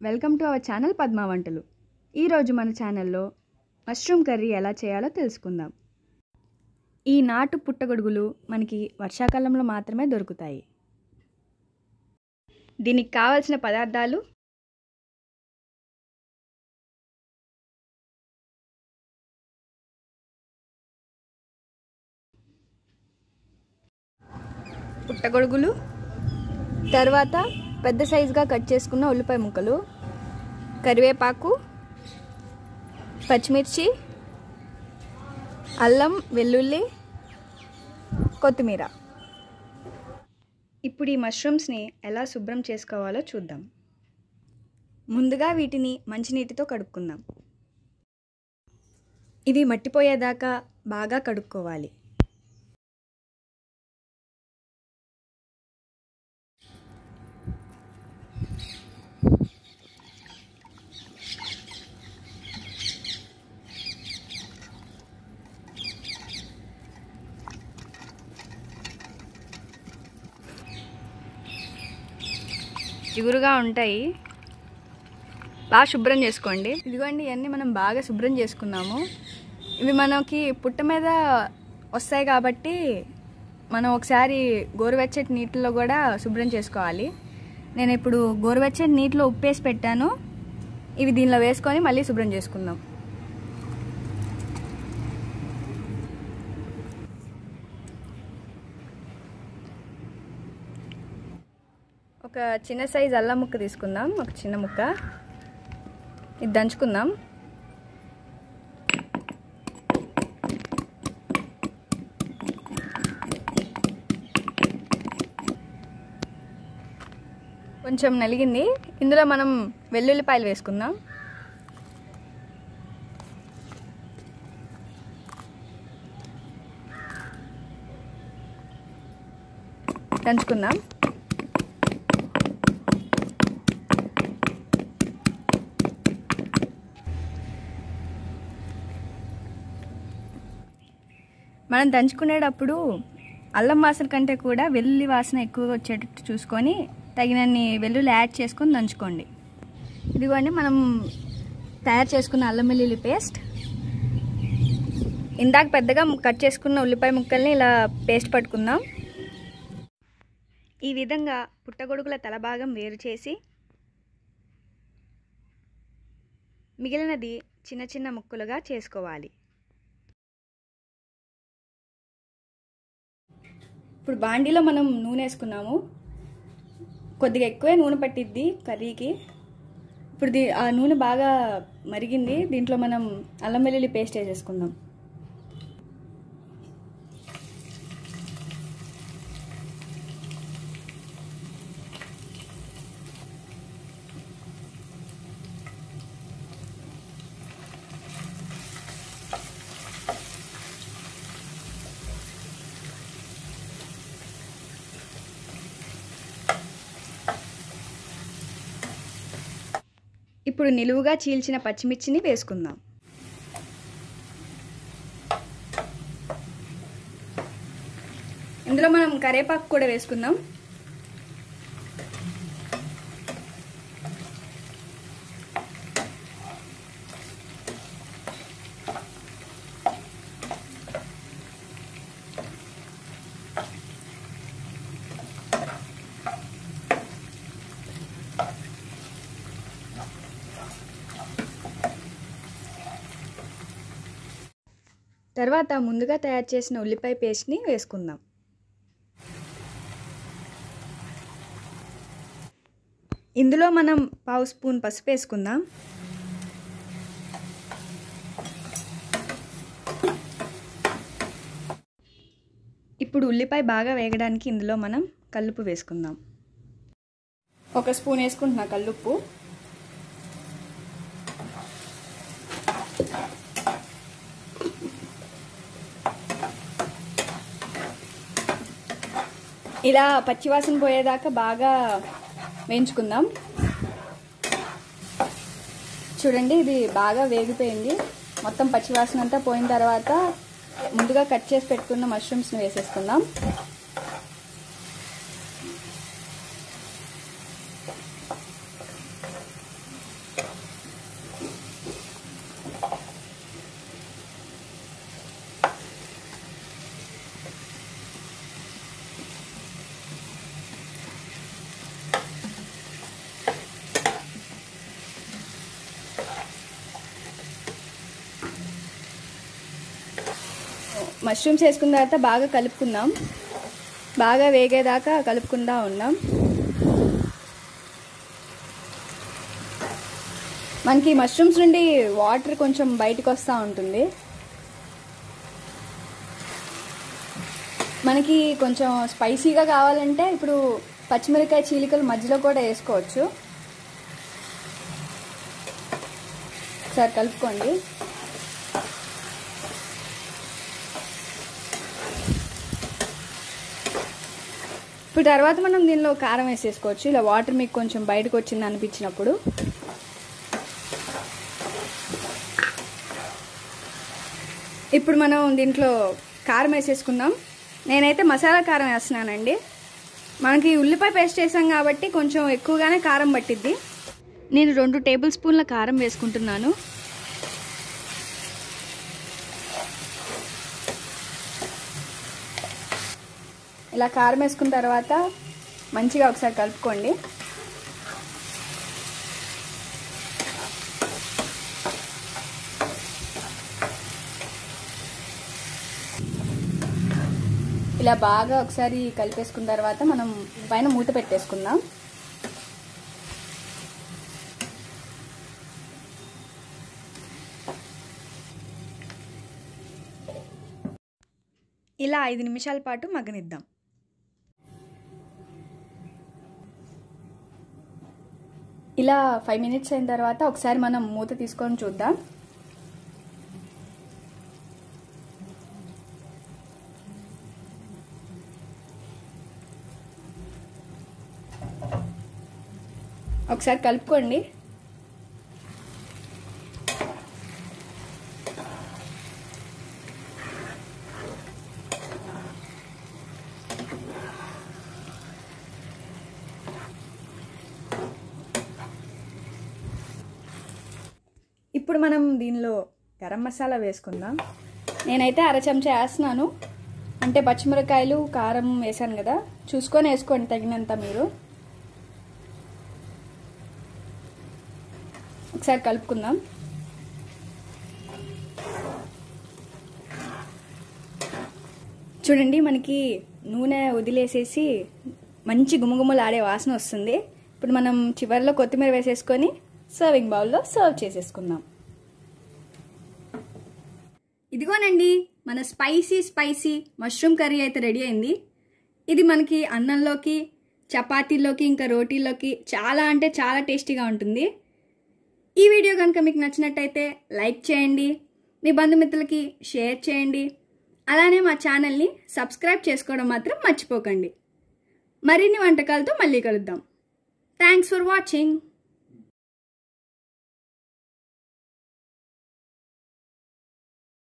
Welcome to our channel Padma వంటలు. ఈరోజు మన ఛానల్లో మష్రూమ్ కర్రీ ఎలా చేయాలో తెలుసుకుందాం. ఈ నాటు పుట్టగొడుగులు మనకి వర్షాకాలంలో మాత్రమే దొరుకుతాయి. దీనికి కావాల్సిన పదార్థాలు: పుట్టగొడుగులు, తర్వాత పెద్ద సైజుగా కట్ చేసుకున్న ఉల్లిపాయ ముక్కలు, కరివేపాకు, పచ్చిమిర్చి, అల్లం వెల్లుల్లి, కొత్తిమీర. ఇప్పుడు ఈ మష్రూమ్స్ని ఎలా శుభ్రం చేసుకోవాలో చూద్దాం. ముందుగా వీటిని మంచినీటితో కడుక్కుందాం. ఇవి మట్టిపోయేదాకా బాగా కడుక్కోవాలి. చిగురుగా ఉంటాయి, బాగా శుభ్రం చేసుకోండి. ఇదిగోండి, ఇవన్నీ మనం బాగా శుభ్రం చేసుకున్నాము. ఇవి మనకి పుట్ట మీద వస్తాయి కాబట్టి మనం ఒకసారి గోరువెచ్చటి నీటిలో కూడా శుభ్రం చేసుకోవాలి. నేను ఇప్పుడు గోరువెచ్చటి నీటిలో ఉప్పేసి పెట్టాను. ఇవి దీనిలో వేసుకొని మళ్ళీ శుభ్రం చేసుకుందాం. ఒక చిన్న సైజు అల్లం ముక్క తీసుకుందాం, ఒక చిన్న ముక్క. ఇది దంచుకుందాం. కొంచెం నలిగింది. ఇందులో మనం వెల్లుల్లిపాయలు వేసుకుందాం. దంచుకుందాం. మనం దంచుకునేటప్పుడు అల్లం వాసన కంటే కూడా వెల్లుల్లి వాసన ఎక్కువగా వచ్చేటట్టు చూసుకొని తగినన్ని వెల్లుల్లి యాడ్ చేసుకొని దంచుకోండి. ఇదిగోండి, మనం తయారు చేసుకున్న అల్లం వెల్లుల్లి పేస్ట్. ఇందాక పెద్దగా కట్ చేసుకున్న ఉల్లిపాయ ముక్కల్ని ఇలా పేస్ట్ పట్టుకుందాం. ఈ విధంగా పుట్టగొడుగుల తలభాగం వేరు చేసి మిగిలినది చిన్న చిన్న ముక్కలుగా చేసుకోవాలి. ఇప్పుడు బాండీలో మనం నూనె వేసుకున్నాము. కొద్దిగా ఎక్కువే నూనె పట్టిద్ది కర్రీకి. ఇప్పుడు ఆ నూనె బాగా మరిగింది. దీంట్లో మనం అల్లం వెల్లుల్లి పేస్ట్ వేసేసుకుందాం. ఇప్పుడు నిలువుగా చీల్చిన పచ్చిమిర్చిని వేసుకుందాం. ఇందులో మనం కరివేపాకు కూడా వేసుకుందాం. తర్వాత ముందుగా తయారు చేసిన ఉల్లిపాయ పేస్ట్ని వేసుకుందాం. ఇందులో మనం 1/2 స్పూన్ పసుపు వేసుకుందాం. ఇప్పుడు ఉల్లిపాయ బాగా వేగడానికి ఇందులో మనం కల్లుప్పు వేసుకుందాం. 1 స్పూన్ వేసుకుంటున్నా కల్లుప్పు. ఇలా పచ్చివాసన పోయేదాకా బాగా వేయించుకుందాం. చూడండి, ఇది బాగా వేగిపోయింది. మొత్తం పచ్చివాసన అంతా పోయిన తర్వాత ముందుగా కట్ చేసి పెట్టుకున్న మష్రూమ్స్ని వేసేసుకుందాం. మష్రూమ్స్ వేసుకున్న తర్వాత బాగా కలుపుకుందాం. బాగా వేగేదాకా కలుపుకుంటా ఉన్నాం. మనకి మష్రూమ్స్ నుండి వాటర్ కొంచెం బయటకు వస్తూ ఉంటుంది. మనకి కొంచెం స్పైసీగా కావాలంటే ఇప్పుడు పచ్చిమిరపకాయ చీలికలు మధ్యలో కూడా వేసుకోవచ్చు. ఒకసారి కలుపుకోండి. ఇప్పుడు తర్వాత మనం దీనిలో కారం వేసేసుకోవచ్చు. ఇలా వాటర్ మీకు కొంచెం బయటకు వచ్చింది అనిపించినప్పుడు. ఇప్పుడు మనం దీంట్లో కారం వేసేసుకుందాం. నేనైతే మసాలా కారం వేస్తున్నానండి. మనకి ఉల్లిపాయ పేస్ట్ వేసాం కాబట్టి కొంచెం ఎక్కువగానే కారం పట్టిద్ది. నేను 2 టేబుల్ స్పూన్ల కారం వేసుకుంటున్నాను. ఇలా కారం వేసుకున్న తర్వాత మంచిగా ఒకసారి కలుపుకోండి. ఇలా బాగా ఒకసారి కలిపేసుకున్న తర్వాత మనం పైన మూత పెట్టేసుకుందాం. ఇలా 5 నిమిషాల పాటు మగ్గనిద్దాం. ఇలా 5 మినిట్స్ అయిన తర్వాత ఒకసారి మనం మూత తీసుకొని చూద్దాం. ఒకసారి కలుపుకోండి. ఇప్పుడు మనం దీనిలో గరం మసాలా వేసుకుందాం. నేనైతే 1/2 చెంచా వేస్తున్నాను. అంటే పచ్చిమిరపకాయలు కారం వేసాను కదా, చూసుకొని వేసుకోండి తగినంత మీరు. ఒకసారి కలుపుకుందాం. చూడండి మనకి నూనె వదిలేసేసి మంచి గుమగుమలాడే వాసన వస్తుంది. ఇప్పుడు మనం చివరిలో కొత్తిమీర వేసేసుకొని సర్వింగ్ బౌల్లో సర్వ్ చేసేసుకుందాం. ఇదిగోనండి మన స్పైసీ మష్రూమ్ కర్రీ అయితే రెడీ అయింది. ఇది మనకి అన్నంలోకి, చపాతీల్లోకి, ఇంకా రోటీల్లోకి చాలా అంటే చాలా టేస్టీగా ఉంటుంది. ఈ వీడియో కనుక మీకు నచ్చినట్టయితే లైక్ చేయండి, మీ బంధుమిత్రులకి షేర్ చేయండి. అలానే మా ఛానల్ని సబ్స్క్రైబ్ చేసుకోవడం మాత్రం మర్చిపోకండి. మరిన్ని వంటకాలతో మళ్ళీ కలుద్దాం. Thanks for watching.